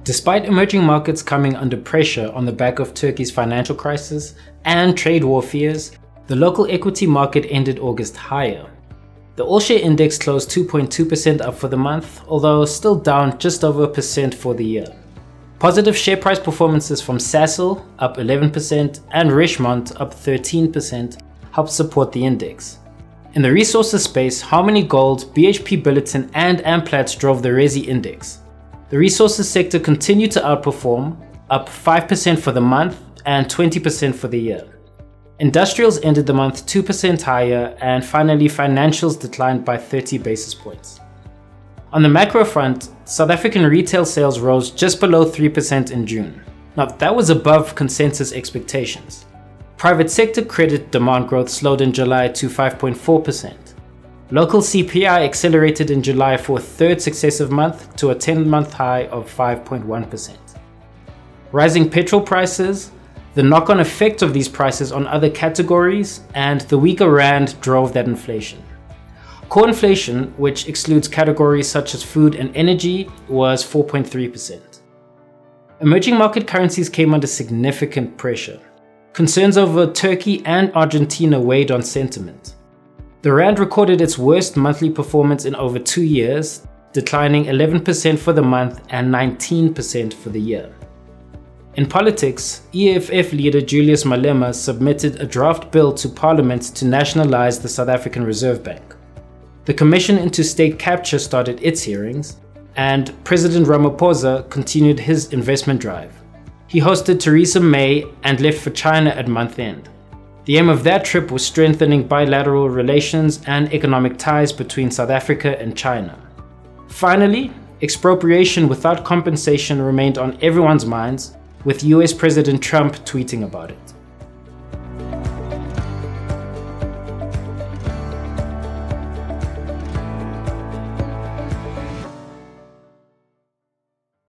Despite emerging markets coming under pressure on the back of Turkey's financial crisis and trade war fears, the local equity market ended August higher. The all-share index closed 2.2% up for the month, although still down just over a percent for the year. Positive share price performances from Sasol, up 11%, and Richemont, up 13%, helped support the index. In the resources space, Harmony Gold, BHP Billiton, and Amplats drove the Resi index. The resources sector continued to outperform, up 5% for the month and 20% for the year. Industrials ended the month 2% higher, and finally financials declined by 30 basis points. On the macro front, South African retail sales rose just below 3% in June. Now that was above consensus expectations. Private sector credit demand growth slowed in July to 5.4%. Local CPI accelerated in July for a third successive month to a 10-month high of 5.1%. Rising petrol prices, the knock-on effect of these prices on other categories, and the weaker rand drove that inflation. Core inflation, which excludes categories such as food and energy, was 4.3%. Emerging market currencies came under significant pressure. Concerns over Turkey and Argentina weighed on sentiment. The rand recorded its worst monthly performance in over 2 years, declining 11% for the month and 19% for the year. In politics, EFF leader Julius Malema submitted a draft bill to Parliament to nationalize the South African Reserve Bank. The Commission into State Capture started its hearings, and President Ramaphosa continued his investment drive. He hosted Theresa May and left for China at month end. The aim of that trip was strengthening bilateral relations and economic ties between South Africa and China. Finally, expropriation without compensation remained on everyone's minds, with US President Trump tweeting about it.